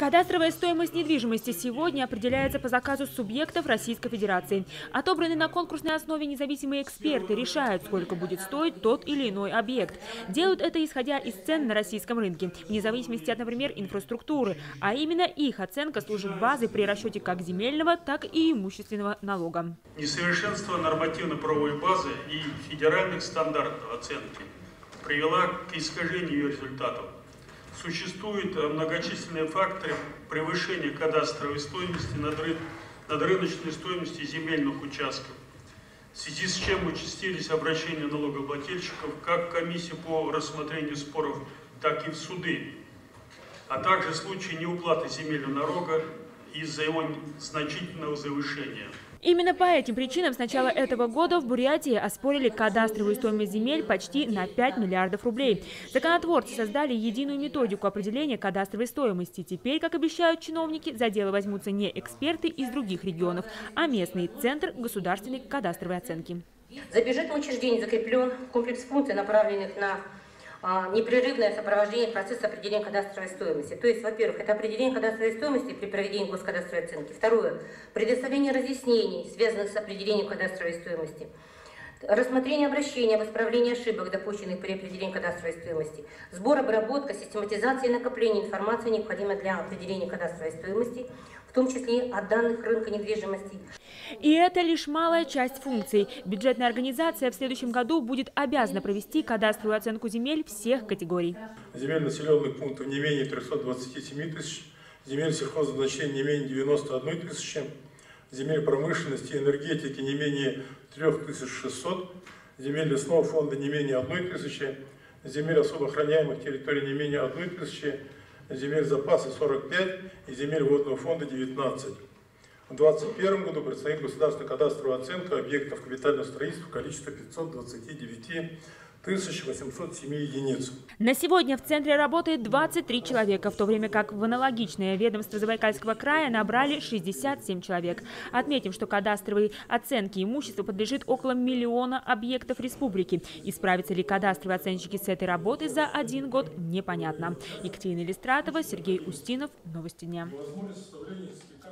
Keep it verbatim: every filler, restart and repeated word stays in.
Кадастровая стоимость недвижимости сегодня определяется по заказу субъектов Российской Федерации. Отобранные на конкурсной основе независимые эксперты решают, сколько будет стоить тот или иной объект. Делают это исходя из цен на российском рынке, вне зависимости от, например, инфраструктуры. А именно их оценка служит базой при расчете как земельного, так и имущественного налога. Несовершенство нормативно-правовой базы и федеральных стандартов оценки привела к искажению ее результатов. Существуют многочисленные факторы превышения кадастровой стоимости над, ры... над рыночной стоимостью земельных участков, в связи с чем участились обращения налогоплательщиков как в комиссию по рассмотрению споров, так и в суды, а также случаи неуплаты земельного налога из-за его значительного завышения. Именно по этим причинам с начала этого года в Бурятии оспорили кадастровую стоимость земель почти на пять миллиардов рублей. Законотворцы создали единую методику определения кадастровой стоимости. Теперь, как обещают чиновники, за дело возьмутся не эксперты из других регионов, а местный центр государственной кадастровой оценки. За бюджетным учреждением закреплен комплекс функций, направленных на непрерывное сопровождение процесса определения кадастровой стоимости. То есть, во-первых, это определение кадастровой стоимости при проведении госкадастровой оценки. Второе – предоставление разъяснений, связанных с определением кадастровой стоимости. Рассмотрение обращений об исправлении ошибок, допущенных при определении кадастровой стоимости. Сбор, обработка, систематизация и накопление информации, необходимой для определения кадастровой стоимости, в том числе о данных рынка недвижимости. И это лишь малая часть функций. Бюджетная организация в следующем году будет обязана провести кадастровую оценку земель всех категорий. Земель населенных пунктов не менее трёхсот двадцати семи тысяч, земель сельхоззначения не менее девяноста одной тысячи, земель промышленности и энергетики не менее трёх тысяч шестисот, земель лесного фонда не менее одной тысячи, земель особо охраняемых территорий не менее одной тысячи, земель запаса сорок пять и земель водного фонда девятнадцать. В две тысячи двадцать первом году предстоит государственная кадастровая оценка объектов капитального строительства в количестве пятисот двадцати девяти тысяч восьмисот семи единиц. На сегодня в центре работает двадцать три человека, в то время как в аналогичное ведомство Забайкальского края набрали шестьдесят семь человек. Отметим, что кадастровой оценке имущества подлежит около миллиона объектов республики. И справятся ли кадастровые оценщики с этой работой за один год, непонятно. Екатерина Листратова, Сергей Устинов. Новости дня.